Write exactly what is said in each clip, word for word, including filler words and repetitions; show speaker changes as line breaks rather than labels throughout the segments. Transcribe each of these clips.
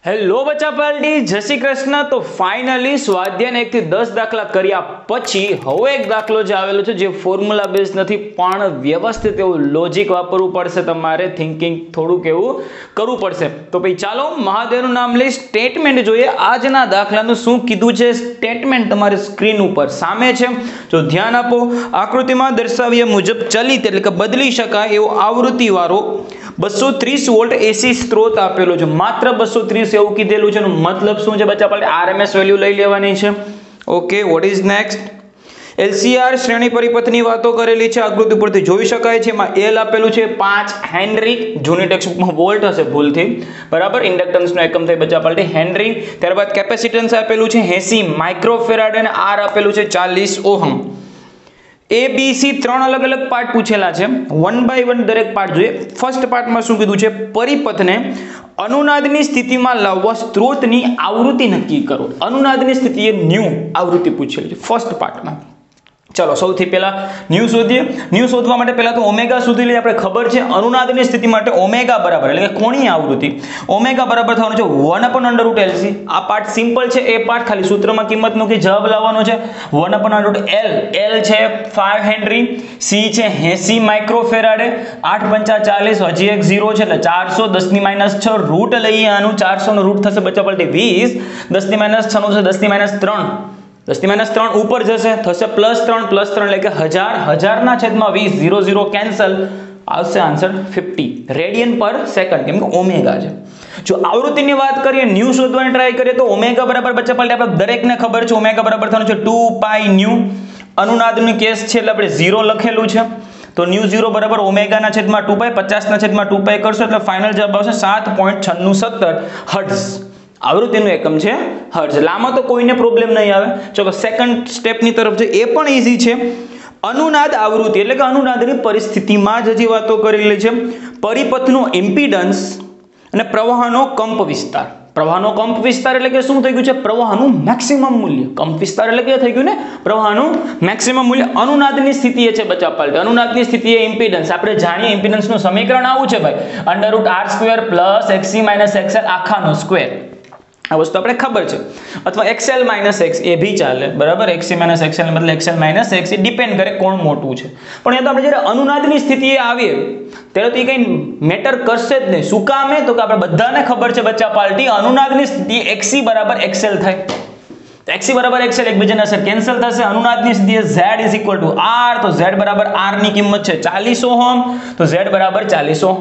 Hello બચ્ચા party, જય શ્રી કૃષ્ણ। તો ફાઇનલી સ્વાધ્યાય એક થી દસ દાખલા કર્યા પછી હવે એક દાખલો જે આવેલો છે જે ફોર્મ્યુલા બેઝ નથી પણ વ્યવસ્થિત એવું લોજિક વાપરવું પડશે, તમારે થિંકિંગ થોડુંક એવું કરવું પડશે। તો ભાઈ ચાલો મહાદેવનું નામ લઈ સ્ટેટમેન્ટ જોઈએ। આજના દાખલાનું શું કીધું છે સ્ટેટમેન્ટ તમારી સ્ક્રીન ઉપર સામે છે, જો ધ્યાન આપો। આકૃતિમાં દર્શાવ્યા મુજબ ચલિત એટલે કે બદલી શકાય એવો આવૃત્તિ વાળો બસો ત્રીસ વોલ્ટ એસી સ્ત્રોત આપેલો છે, માત્ર બસો ત્રીસ એવું કીધેલું છે। મતલબ શું છે બચ્ચા પાર્ટી? આરએમએસ વેલ્યુ લઈ લેવાની છે। Okay, what is next? LCR શ્રેણી પરિપથની વાતો કરેલી છે, આકૃતિ પરથી જોઈ શકાય છે। એમાં એલ આપેલું છે પાંચ હેનરી, જૂની ટેક્સ્ટબુકમાં વોલ્ટ હશે ભૂલથી, બરાબર। ઇન્ડક્ટન્સનો એકમ થાય બચ્ચા પાર્ટી હેનરી। ત્યારબાદ કેપેસિટન્સ આપેલું છે એસી માઇક્રોફેરાડ અને આર આપેલું છે ચાલીસ ઓહમ। ए बी सी ત્રણ અલગ અલગ પાર્ટ પૂછેલા છે, વન બાય વન દરેક પાર્ટ જોઈએ। ફર્સ્ટ પાર્ટમાં શું કીધું છે? પરિપથને અનુનાદની સ્થિતિમાં લાવવા સ્ત્રોતની આવૃત્તિ નક્કી કરો। અનુનાદની સ્થિતિએ ન્યુ આવૃત્તિ પૂછેલી છે ફર્સ્ટ પાર્ટમાં। ચલો સૌથી પહેલા ન્યુ શોધીએ। ન્યુ શોધવા માટે પહેલા તો ઓમેગા શોધી લઈએ। આપણે ખબર છે અનુનાદની સ્થિતિ માટે ઓમેગા બરાબર એટલે કે કોણીય આવૃત્તિ ઓમેગા બરાબર થવાનું છે one upon under root LC. આ પાર્ટ સિમ્પલ છે, એ પાર્ટ ખાલી સૂત્રમાં કિંમત મૂકી જવાબ લાવવાનો છે। One upon under root L, L છે પાંચ હેનરી, સી છે એસી માઇક્રોફેરાડે, આઠ પંચા ચાલીસ, હજી એક ઝીરો છે એટલે ચારસો, દસ ની માઇનસ છ, રૂટ લઈએ આનું, ચારસો નું રૂટ થશે બચ્ચા પાર્ટી વીસ, દસ ની માઇનસ છ નું છે દસ ની માઇનસ ત્રણ, દસ ની માઇનસ ત્રણ ઉપર જશે થશે પ્લસ ત્રણ, પ્લસ ત્રણ એટલે કે હજાર, હજાર ના છેદમાં વીસ, ઝીરો ઝીરો કેન્સલ, આવશે આન્સર પચાસ રેડિયન પર સેકન્ડ, કેમ કે ઓમેગા છે। જો આવૃત્તિની વાત કરીએ, ન્યુ શોધવાની ટ્રાય કરીએ તો ઓમેગા બરાબર બચ્ચા પાર્ટી આપણે દરેકને ખબર છે ઓમેગા બરાબર થવાનું છે ટુ પાઈ ન્યુ। અનુનાદનું કેસ છે એટલે આપણે ઝીરો લખેલું છે, તો ન્યુ ઝીરો બરાબર ઓમેગા ના છેદમાં ટુ પાઈ, પચાસ ના છેદમાં ટુ પાઈ કરશો એટલે ફાઇનલ જવાબ આવશે સાત પોઈન્ટ છન્નું સત્તર હર્ટ્ઝ। આવૃત્તિનું એકમ છે હર્ટ્ઝ। લામાં તો કોઈને પ્રોબ્લેમ નહીં આવે। ચલો સેકન્ડ સ્ટેપની તરફ છે, એ પણ ઈઝી છે। અનુનાદ આવૃત્તિ એટલે કે અનુનાદની પરિસ્થિતિમાં જ હજી વાતો કરેલી છે। પરિપથનો ઇમ્પિડન્સ અને પ્રવાહનો કંપ વિસ્તાર। પ્રવાહનો કંપ વિસ્તાર એટલે કે શું થઈ ગયું છે? પ્રવાહનું મેક્સિમમ મૂલ્ય। કંપ વિસ્તાર એટલે કે થઈ ગયું ને પ્રવાહનું મેક્સિમમ મૂલ્ય। અનુનાદની સ્થિતિ એ છે બચ્ચા પાર્ટી, અનુનાદની સ્થિતિ એ ઇમ્પિડન્સ। આપણે જાણીએ ઇમ્પિડન્સનું સમીકરણ આવું છે ભાઈ, under root R square plus XC minus XL આખાનો સ્ક્વેર। આ વસ્તુ આપણે ખબર છે, અથવા એક્સએલ માઇનસ એક્સ એ ભી ચાલે, બરાબર। એક્સી માઇનસ એક્સએલ મતલબ એક્સએલ માઇનસ એક્સ, એ ડિપેન્ડ કરે કોણ મોટું છે। પણ એ તો આપણે જ્યારે અનુનાદની સ્થિતિએ આવીએ ત્યારે તો એ કંઈ મેટર કરશે જ નહીં। શું કામ? તો કે આપણે બધાને ખબર છે બચ્ચા પાર્ટી અનુનાદની સ્થિતિ એક્સી બરાબર એક્સએલ થાય, એક્સી બરાબર એક્સએલ એકબીજાના સાથે કેન્સલ થશે। અનુનાદની સ્થિતિએ z is equal to r, તો z બરાબર r ની કિંમત છે ચાલીસ ઓહમ, તો z બરાબર ચાલીસ ઓહમ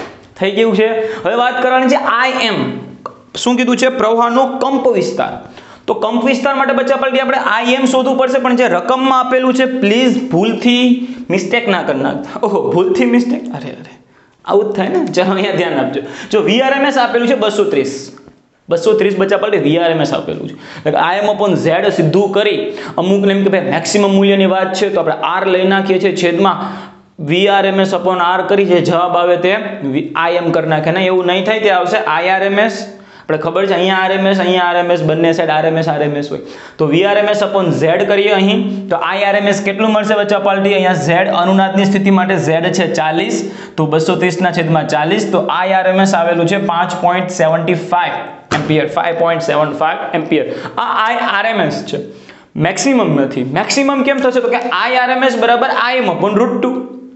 થઈ ગયું છે। હવે વાત કરવાની છે આઈ એમ, શું કીધું છે? પ્રવાહનો કંપ વિસ્તાર। તો કંપ વિસ્તાર માટે બચ્ચા પાર્ટી આપણે આઈ એમ શોધવું પડશે, પણ જે રકમમાં આપેલું છે પ્લીઝ ભૂલથી મિસ્ટેક ના કરી નાખતા। ઓહો, ભૂલથી મિસ્ટેક, અરે અરે આવું જ થાય ને। ચાલો અહીંયા ધ્યાન આપજો। જો વીઆરએમએસ આપેલું છે બસો ત્રીસ, બસો ત્રીસ બચ્ચા પાર્ટી વીઆરએમએસ આપેલું છે એટલે આઈ એમ અપોન ઝેડ સીધું કરી અમુક એમ કે ભાઈ મેક્સિમમ મૂલ્યની વાત છે તો આપણે આર લઈ નાખીએ છીએ છેદમાં વીઆરએમએસ અપોન આર કરી, જે જવાબ આવે તે આઈ એમ કરી નાખે ને, એવું નહીં થાય, તે આવશે આઈઆરએમએસ। આપણે ખબર છે અહીંયા આરએમએસ અહીંયા આરએમએસ બંને સાઈડ આરએમએસ આરએમએસ હોય, તો વીઆરએમએસ અપોન ઝેડ કરીએ અહીં તો આઈઆરએમએસ કેટલું મળશે બચ્ચા પાર્ટી? અહીંયા ઝેડ અનુનાદની સ્થિતિ માટે ઝેડ છે ચાલીસ, તો બસો ત્રીસ ના છેદમાં ચાલીસ, તો આઈઆરએમએસ આવેલું છે પાંચ પોઈન્ટ સેવન્ટી ફાઈવ એમ્પિયર, પાંચ પોઈન્ટ સેવન ફાઈવ એમ્પિયર। આ આઈઆરએમએસ છે, મેક્સિમમ નથી। મેક્સિમમ કેમ થશે? તો કે આઈઆરએમએસ બરાબર IM upon root two,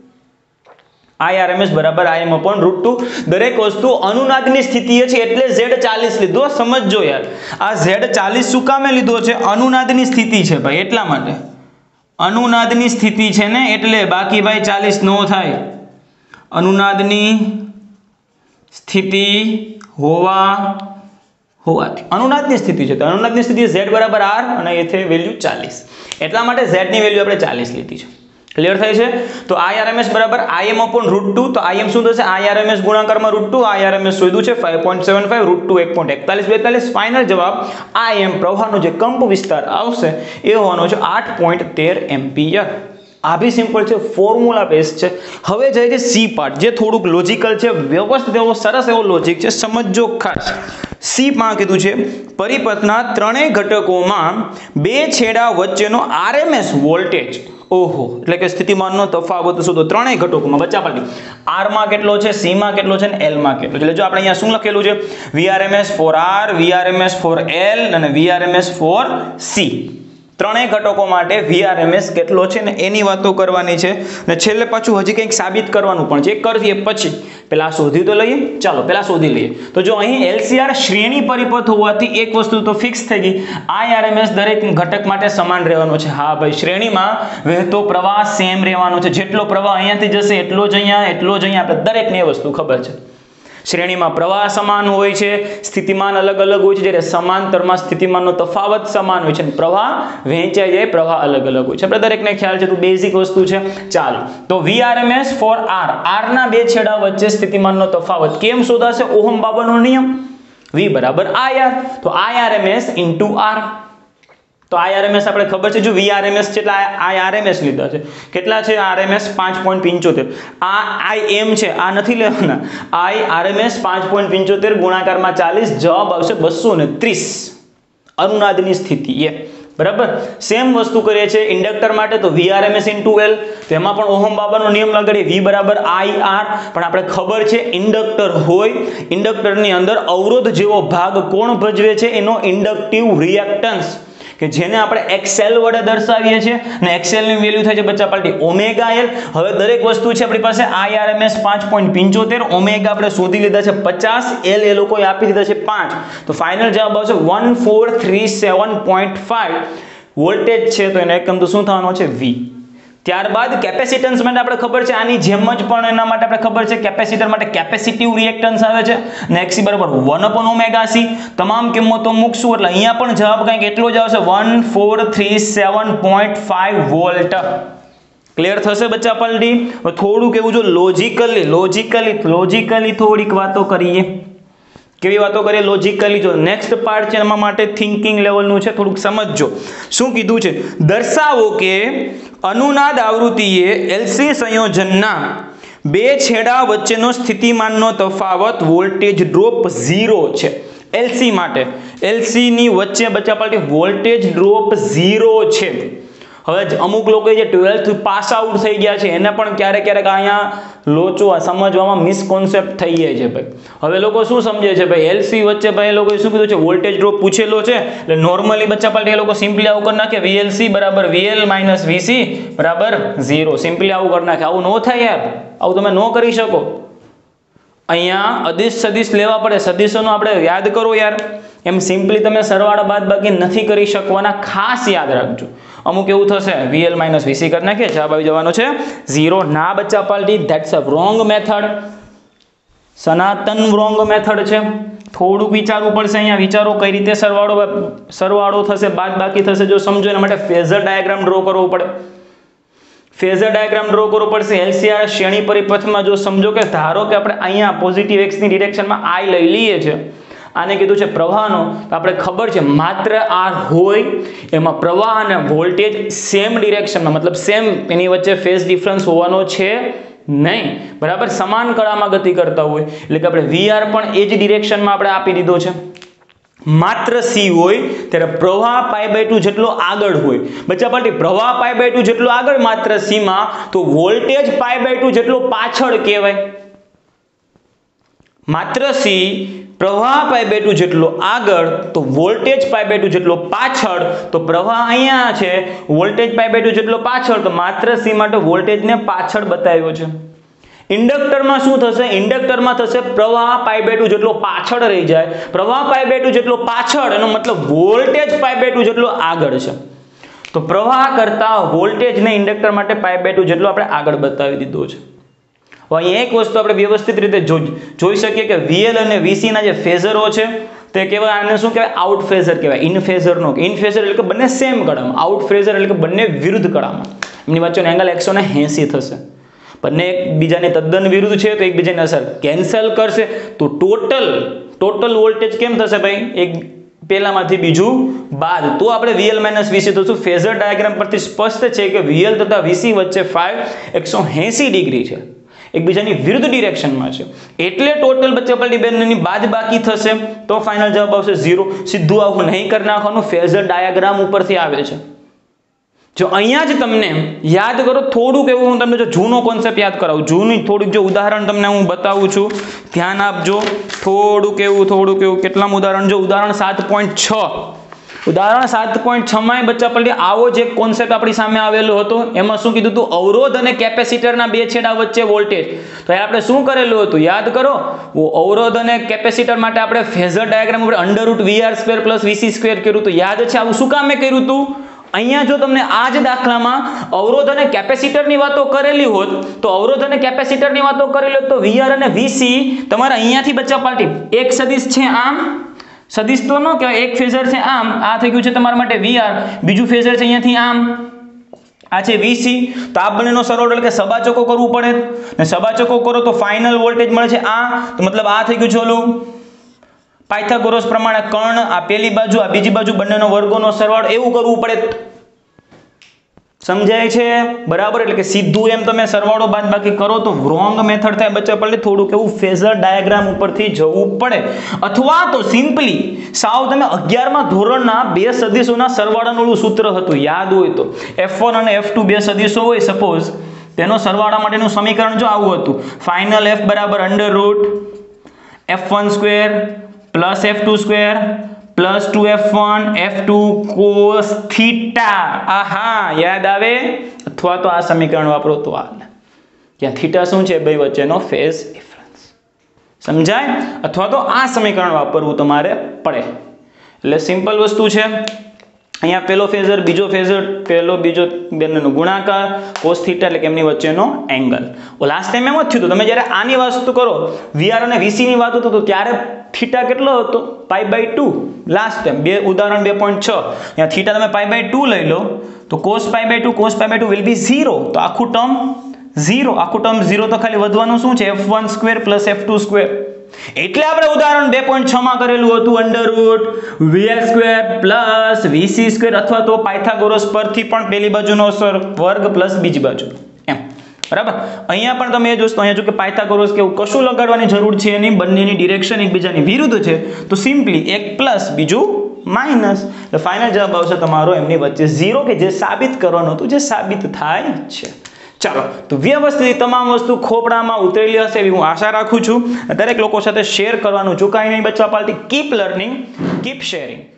IRMS બરાબર આઈએમ અપોન રૂટ ટુ। દરેક વસ્તુ અનુનાદની સ્થિતિએ છે એટલે ઝેડ ચાલીસ લીધો, સમજજો યાર। આ ઝેડ ચાલીસ શું કામે લીધો છે? અનુનાદની સ્થિતિ છે ભાઈ એટલા માટે, અનુનાદની સ્થિતિ છે ને એટલે, બાકી ભાઈ ચાલીસ નો થાય। અનુનાદની સ્થિતિ હોવા હોવાથી અનુનાદની સ્થિતિ છે, તો અનુનાદની સ્થિતિ ઝેડ બરાબર આર અને એથી વેલ્યુ ચાલીસ, એટલા માટે ઝેડ ની વેલ્યુ આપણે ચાલીસ લીધી છે। ક્લિયર થાય છે? તો આઈઆરએમએસ બરાબર આઈએમ અપોન રૂટ ટુ, તો આઈએમ શું થશે? આઈઆરએમએસ ગુણાકારમાં રૂટ ટુ, આઈઆરએમએસ શોધ્યું છે પાંચ point seven five, root two એક પોઈન્ટ એકતાલીસ બેતાલીસ, ફાઇનલ જવાબ આઈએમ પ્રવાહનો જે કંપ વિસ્તાર આવશે એ હોવાનો છે આઠ પોઈન્ટ તેર એમ્પિયર। આ બી સિમ્પલ છે, ફોર્મ્યુલા બેઝ છે। હવે જાય છે સી પાર્ટ, જે થોડુંક લોજિકલ છે, વ્યવસ્થિત એવો સરસ એવો લોજિક છે, સમજજો ખાસ। સી માં કીધું છે પરિપથના ત્રણેય ઘટકોમાં બે છેડા વચ્ચેનો આરએમએસ વોલ્ટેજ ઓહો એટલે કે સ્થિતિમાનનો તફાવત શોધો ત્રણેય ઘટકોમાં બચ્ચા પાર્ટી આર માં કેટલો છે, સી માં કેટલો છે અને એલ માં કેટલો છે. એટલે જો આપણે અહીંયા શું લખેલું છે VRMS for R, VRMS for L અને વીઆરએમએસ ફોર સી. ત્રણેય ઘટકો માટે વીઆરએમએસ કેટલો છે ને એની વાતો કરવાની છે અને છેલ્લે પાછું હજી કંઈક સાબિત કરવાનું પણ છે. કરીએ પછી પેલા શોધી તો લઈએ. ચાલો પેલા શોધી લઈએ. તો જો અહીં એલસીઆર શ્રેણી પરિપથ હોવાથી એક વસ્તુ તો ફિક્સ થઈ ગઈ, આઈઆરએમએસ દરેક ઘટક માટે સમાન રહેવાનો છે. હા ભાઈ, શ્રેણીમાં વહેતો પ્રવાહ સેમ રહેવાનો છે. જેટલો પ્રવાહ અહીંયાથી જશે એટલો જ અહીંયા, એટલો જ અહીંયા. આપણે દરેકને એ વસ્તુ ખબર છે. શ્રેણીમાં પ્રવાહ સમાન હોય છે, સ્થિતિમાન અલગ અલગ હોય છે, જ્યારે સમાંતરમાં સ્થિતિમાનનો તફાવત સમાન હોય છે અને પ્રવાહ વહેંચાઈ જાય, પ્રવાહ અલગ અલગ હોય છે. આપણે દરેકને ખ્યાલ છે, તો બેઝિક વસ્તુ છે. ચાલો તો વીઆરએમએસ ફોર આર, આર ના બે છેડા વચ્ચે સ્થિતિમાનનો તફાવત કેમ શોધાશે? ઓહમ બાબાનો નિયમ, V બરાબર આઈઆર. તો આઈઆરએમએસ ઇન્ટુ આર. તો આઈઆરએમએસ આપણે ખબર છે, જો વીઆરએમએસ છે એટલે આઈઆરએમએસ લીધા છે. કેટલા છે આરએમએસ? પાંચ પોઈન્ટ પંચોતેર. આ આઈએમ છે, આ નથી લેવાના. આઈઆરએમએસ પાંચ પોઈન્ટ પંચોતેર ગુણાકારમાં ચાલીસ, જવાબ આવશે બસો ને ત્રીસ. અનુનાદની સ્થિતિ એ બરાબર. સેમ વસ્તુ કરીએ છીએ ઇન્ડક્ટર માટે, તો વીઆરએમએસ ઇન્ટુ એલ. તેમાં પણ ઓહમ બાબાનો નિયમ લગાડીએ, V બરાબર આઈઆર. પણ આપણે ખબર છે ઇન્ડક્ટર હોય, ઇન્ડક્ટરની અંદર અવરોધ જેવો ભાગ કોણ ભજવે છે? એનો ઇન્ડક્ટિવ રિએક્ટન્સ, કે જેને આપણે એક્સએલ વડે દર્શાવીએ છીએ અને એક્સએલ ની વેલ્યુ થાય છે બચ્ચા પાર્ટી ઓમેગા એલ. હવે દરેક વસ્તુ છે આપણી પાસે આઈઆરએમએસ પાંચ પોઈન્ટ પંચોતેર, ઓમેગા આપણે શોધી લીધા છે પચાસ, એલ એ લોકોએ આપી દીધા છે પાંચ. તો ફાઇનલ જવાબ આવશે one four three seven point five. Voltage છે તો એનો એકમ તો શું થવાનો છે? V. ત્યારબાદ કેપેસિટન્સ માટે આપણે ખબર છે આની જેમ જ, પણ એના માટે આપણે ખબર છે કેપેસિટર માટે કેપેસિટિવ રિએક્ટન્સ આવે છે અને xc બરાબર વન અપોન ઓમેગા c. તમામ કિંમતો મૂકશું એટલે અહીંયા પણ જવાબ કંઈક એટલો જ આવશે one four three seven point five volt. Clear થશે બચ્ચા પલટી? થોડુંક એવું જો લોજિકલી લોજિકલી લોજિકલી થોડીક વાતો કરીએ. કેવી વાતો કરીએ? લોજિકલી. જો નેક્સ્ટ પાર્ટ છે એમાં માટે થિંકિંગ લેવલનું છે, થોડુંક સમજજો. શું કીધું છે? દર્શાવો કે અનુનાદ આવૃત્તિએ એલસી સંયોજનના બે છેડા વચ્ચેનો સ્થિતિમાનનો તફાવત વોલ્ટેજ ડ્રોપ ઝીરો છે. એલસી માટે એલસી ની વચ્ચે બચ્ચા પાર્ટી વોલ્ટેજ ડ્રોપ ઝીરો છે. હવે અમુક લોકો જે ટ્વેલ્થ પાસ આઉટ થઈ ગયા છે એને પણ ક્યારેક ક્યારેક અહીંયા લોચો સમજવામાં મિસકોન્સેપ્ટ થઈ જાય છે ભાઈ. હવે લોકો શું સમજે છે ભાઈ, એલસી વચ્ચે ભાઈ લોકોએ શું કીધું છે? વોલ્ટેજ ડ્રોપ પૂછેલો છે એટલે નોર્મલી બચ્ચા પાર્ટી એ લોકો સિમ્પલી આવું કરી નાખે, વીએલસી બરાબર વીએલ માઇનસ વીસી બરાબર ઝીરો. સિમ્પલી આવું કરી નાખે. આવું ન થાય યાર, આવું તમે ન કરી શકો. અહીંયા અદિશ સદિશ લેવા પડે. સદિશોનો આપણે યાદ કરો યાર. એમ સિમ્પલી તમે સરવાળા બાદ બાકી નથી કરી શકવાના, ખાસ યાદ રાખજો. અમુક એવું થશે વીએલ માઇનસ વીસી કરી નાખીએ, જવાબ આવી જવાનો છે ઝીરો. ના બચ્ચા party, that's a wrong method, સનાતન રોંગ મેથડ છે. થોડુંક વિચારવું પડશે અહીંયા. વિચારો કઈ રીતે સરવાળો સરવાળો થશે, બાદ બાકી થશે, જો સમજો એના માટે ફેઝર ડાયાગ્રામ ડ્રો કરવો પડે. ફેઝર ડાયાગ્રામ ડ્રો કરવો પડશે. એલસીઆર શ્રેણી પરિપથમાં જો સમજો કે ધારો કે આપણે અહીંયા પોઝિટિવ એક્સ ની ડિરેક્શનમાં આઈ લઈ લઈએ છીએ, આને કીધું છે પ્રવાહનો, તો આપણે ખબર છે માત્ર આર હોય એમાં પ્રવાહ અને વોલ્ટેજ સેમ ડિરેક્શનમાં, મતલબ સેમ, એની વચ્ચે ફેઝ ડિફરન્સ હોવાનો છે નહીં. બરાબર, સમાન કળામાં ગતિ કરતા હોય એટલે કે આપણે વીઆર પણ એ જ ડિરેક્શનમાં આપણે આપી દીધો છે. માત્ર સી હોય ત્યારે પ્રવાહ પાઈ બાય ટુ જેટલો આગળ હોય. બચ્ચા પાર્ટી પ્રવાહ પાઈ બાય ટુ જેટલો આગળ માત્ર સી માં, તો વોલ્ટેજ પાઈ બાય ટુ જેટલો પાછળ કહેવાય. માત્ર સી પ્રવાહ પાઈ બાય ટુ જેટલો આગળ તો વોલ્ટેજ પાઈ બાય ટુ જેટલો પાછળ. તો પ્રવાહ અહીંયા છે, વોલ્ટેજ પાઈ બાય ટુ જેટલો પાછળ, તો માત્ર સી માટે વોલ્ટેજને પાછળ બતાવ્યો છે. ઇન્ડક્ટરમાં શું થશે? ઇન્ડક્ટરમાં થશે પ્રવાહ પાઈ બાય ટુ જેટલો પાછળ રહી જાય. પ્રવાહ પાઈ બાય ટુ જેટલો પાછળ એનો મતલબ વોલ્ટેજ પાઈ બાય ટુ જેટલો આગળ છે. તો પ્રવાહ કરતા વોલ્ટેજને ઇન્ડક્ટર માટે પાઈ બાય ટુ જેટલો આપણે આગળ બતાવી દીધો છે. અહીં એક વસ્તુ આપણે વ્યવસ્થિત રીતે જોઈ શકીએ કે વીએલ અને વીસી ના જે ફેઝરો છે તે કહેવાય, આને શું કહેવાય? આઉટ ફેઝર કહેવાય. ઇન ફેઝર નો, ઇન ફેઝર એટલે કે બંને સેમ કળામાં, આઉટ ફેઝર એટલે કે બંને વિરુદ્ધ કળામાં. એમની વચ્ચેનો એંગલ એકસો ને એંસી થશે. બંને એકબીજાને તદ્દન વિરુદ્ધ છે તો એકબીજાને અસર કેન્સલ કરશે. તો ટોટલ ટોટલ વોલ્ટેજ કેમ થશે ભાઈ? એક પહેલામાંથી બીજું બાદ. તો આપણે વીએલ માઇનસ વીસી થશું. ફેઝર ડાયાગ્રામ પરથી સ્પષ્ટ છે કે વીએલ તથા વીસી વચ્ચે ફાઈવ એકસો એંસી ડિગ્રી છે, એકબીજાની વિરુદ્ધ ડિરેક્શનમાં છે. એટલે ટોટલ બચ્ચા પલટી બેનની બાદ બાકી થશે તો ફાઇનલ જવાબ આવશે ઝીરો. સીધું આવું નહીં કરી નાખવાનું, ફેઝર ડાયાગ્રામ ઉપરથી આવે છે. જો અહીંયા જ તમને યાદ કરો થોડુંક એવું હું તમને જો જૂનો કોન્સેપ્ટ યાદ કરાવું, જૂનું થોડુંક જો ઉદાહરણ તમને હું બતાવું છું, ધ્યાન આપજો. થોડુંક એવું થોડુંક એવું કેટલામ ઉદાહરણ જો ઉદાહરણ સાત પોઈન્ટ છ, ઉદાહરણ સાત પોઈન્ટ છ માં બચ્ચા પલટી આવો જ એક કોન્સેપ્ટ આપણી સામે આવેલો હતો. એમાં શું કીધું હતું? અવરોધ અને કેપેસિટરના બે છેડા વચ્ચે વોલ્ટેજ. તો આપણે શું કરેલું હતું યાદ કરો? અવરોધ અને કેપેસિટર માટે આપણે ફેઝર ડાયાગ્રામ ઉપર under root VR square plus VC square કર્યું હતું. યાદ છે? આવું શું કામ મેં કર્યું હતું? અહીંયા જો તમને આ જ દાખલામાં અવરોધ અને કેપેસિટરની વાતો કરેલી હોત તો અવરોધ અને કેપેસિટરની વાતો કરેલી હોત તો વીઆર અને વીસી તમારે અહીંયાથી બચ્ચા પાર્ટી એક સદિશ છે આમ, સદિશ તો ન કહેવાય, એક ફેઝર છે આમ, આ થઈ ગયું છે તમારા માટે વીઆર, બીજું ફેઝર છે અહીંયાથી આમ, આ છે વીસી. તો આ બંનેનો સરવાળો એટલે કે સબાચકો કરવું પડે, ને સબાચકો કરો તો ફાઇનલ વોલ્ટેજ મળે છે આ. તો મતલબ આ થઈ ગયું છે ઓલું પાયથાગોરસ પ્રમાણે કર્ણ, આ પેલી બાજુ આ બીજી બાજુ બંનેનો વર્ગોનો સરવાળો, એવું કરવું પડે. સમજાય છે? બરાબર. એટલે કે સીધું એમ તમે સરવાળો બાદબાકી કરો તો રોંગ મેથડ થાય બચ્ચા પડે. થોડુંક એવું ફેઝર ડાયાગ્રામ ઉપરથી જવું પડે, અથવા તો સિમ્પલી સાવ તમે અગિયારમાં ધોરણના બે સદિશોના સરવાળાનું સૂત્ર હતું યાદ હોય તો, એફ વન અને એફ ટુ બે સદિશો હોય સપોઝ, તેનો સરવાળા માટેનું સમીકરણ જો આવું હતું, ફાઇનલ એફ બરાબર under root F one square plus F two square plus two F one F two cos theta. આહા, યાદ આવે? અથવા તો આ સમીકરણ વાપરો તો આ, ત્યાં થીટા શું છે? બે વચ્ચેનો ફેઝ ડિફરન્સ. સમજાય? અથવા તો આ સમીકરણ વાપરવું તમારે પડે. એટલે સિમ્પલ વસ્તુ છે. અહીંયા પેલો ફેઝર, બીજો ફેઝર, પેલો બીજો બંનેનો ગુણાકાર, કોસ થીટા એટલે કે એમની વચ્ચેનો એંગલ. ઓ લાસ્ટ ટાઈમ એમ જ થયું હતું, તમે જ્યારે આની વસ્તુ કરો વીઆર અને વીસી ની વાત હતો ત્યારે થીટા કેટલો હતો? Pi by two. Last time બે ઉદાહરણ બે પોઈન્ટ છ, અહીંયા થીટા તમે પાઈ બાય ટુ લઈ લો તો cos pi by two cos pi by two will be zero. તો આખું ટર્મ ઝીરો, આખું ટર્મ ઝીરો તો ખાલી વધવાનું શું છે? F one square plus F two square. એટલે આપણે ઉદાહરણ બે પોઈન્ટ છ માં કરેલું હતું under root VR square plus VC square, અથવા તો પાયથાગોરસ પરથી પણ પેલી બાજુનો વર્ગ પ્લસ બીજી બાજુ એમ. બરાબર. અહીંયા પણ તમે એ જોશો, અહીંયા જો કે પાયથાગોરસ કે એવું કશું લગાડવાની જરૂર છે નહીં, બંનેની ડિરેક્શન એકબીજાની વિરુદ્ધ છે, તો સિમ્પલી એક પ્લસ બીજું માઇનસ. એટલે ફાઇનલ જવાબ આવશે તમારો એમની વચ્ચે ઝીરો, કે જે સાબિત કરવાનું હતું, જે સાબિત થાય છે. ચાલો, તો વ્યવસ્થિત તમામ વસ્તુ ખોપડામાં ઉતરેલી હશે એવી હું આશા રાખું છું. દરેક લોકો સાથે શેર કરવાનું ચૂકાય નહીં બચ્ચા party. Keep learning, keep sharing.